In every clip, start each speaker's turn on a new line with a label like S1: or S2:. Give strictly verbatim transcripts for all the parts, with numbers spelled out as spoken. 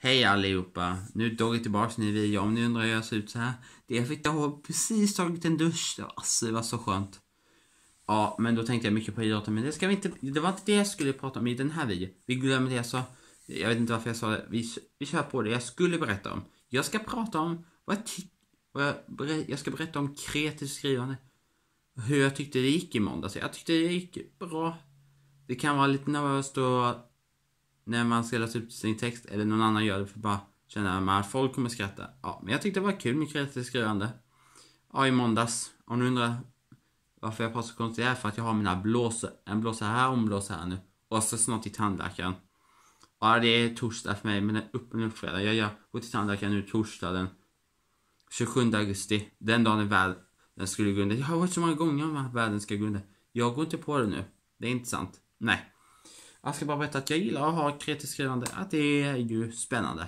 S1: Hej allihopa, nu är Dogge tillbaka i video. Om ni undrar hur jag ser ut så här. Det är för att jag har precis tagit en dusch. Alltså, det var så skönt. Ja, men då tänkte jag mycket på idrotten. Men det, ska vi inte, det var inte det jag skulle prata om i den här videon. Vi glömde det jag sa. Jag vet inte varför jag sa det. Vi, vi kör på det jag skulle berätta om. Jag ska prata om vad jag, ty- vad jag, ber- jag ska berätta om kreativt skrivande. Hur jag tyckte det gick i måndags. Jag tyckte det gick bra. Det kan vara lite nervöst då när man ska läsa upp sin text eller någon annan gör det för bara känna att folk kommer skratta. Ja, men jag tyckte det var kul med kreativt skrivande. Ja, i måndags. Om du undrar varför jag pratar så konstigt, det är för att jag har mina blåsor. En blåsa här och en blåsa här nu. Och så snart till tandläkaren. Ja, det är torsdag för mig, men det är upp och upp fredag. Jag gör gå till tandläkaren nu torsdag den tjugosjunde augusti. Den dagen är världen skulle gå under. Jag har varit så många gånger om att världen ska gå under. Jag går inte på det nu. Det är inte sant. Nej. Jag ska bara berätta att jag gillar att ha kreativt skrivande. Att det är ju spännande.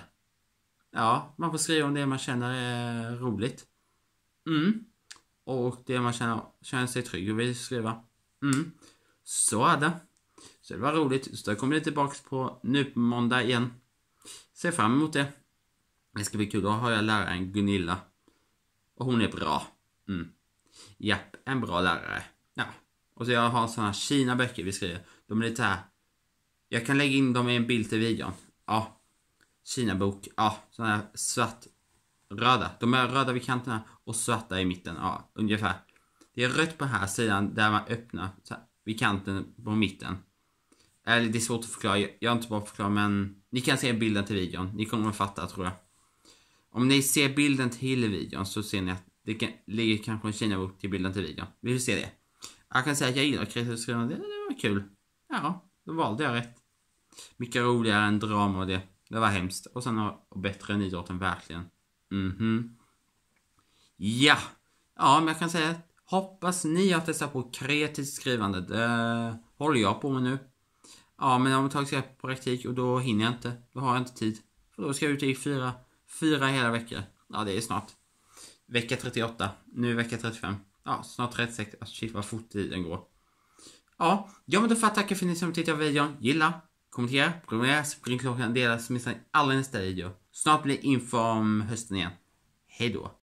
S1: Ja, man får skriva om det man känner är roligt. Mm. Och det man känner, känner sig trygg och vill skriva. Mm. Så är det. Så det var roligt. Så jag kommer tillbaka på nu på måndag igen. Ser fram emot det. Det ska bli kul. Då har jag läraren Gunilla. Och hon är bra. Mm. Japp, en bra lärare. Ja. Och så jag har sådana Kina-böcker vi skriver. De är lite här. Jag kan lägga in dem i en bild till videon. Ja. Kina-bok. Ja. Sådana här svart. Röda. De är röda vid kanterna. Och svarta i mitten. Ja. Ungefär. Det är rött på här sidan. Där man öppnar. Så här, vid kanten på mitten. Eller det är svårt att förklara. Jag har inte bara förklara. Men ni kan se bilden till videon. Ni kommer att fatta tror jag. Om ni ser bilden till videon. Så ser ni att det kan, ligger kanske en Kina-bok till bilden till videon. Vi vill se det. Jag kan säga att jag gillar kreativt skrivande. Det, det var kul. Ja. Då valde jag rätt. Mycket roligare än drama och det. Det var hemskt. Och sen har bättre än idrotten verkligen. Mhm. Ja. Ja, men jag kan säga. Hoppas ni har testat på kreativt skrivande. Det håller jag på med nu. Ja, men jag har tagit sig på praktik och då hinner jag inte. Då har jag inte tid. För då ska jag ut i fyra, fyra hela veckor. Ja, det är snart. Vecka trettioåtta. Nu är vecka trettiofem. Ja, snart trettiosex. Alltså shit vad fort tiden går. Ja, jag vill då tacka för att ni som tittar på videon. Gilla, kommentera, prenumerera, spring klockan, dela så missar ni alla nästa video. Snart blir info om hösten igen. Hej då.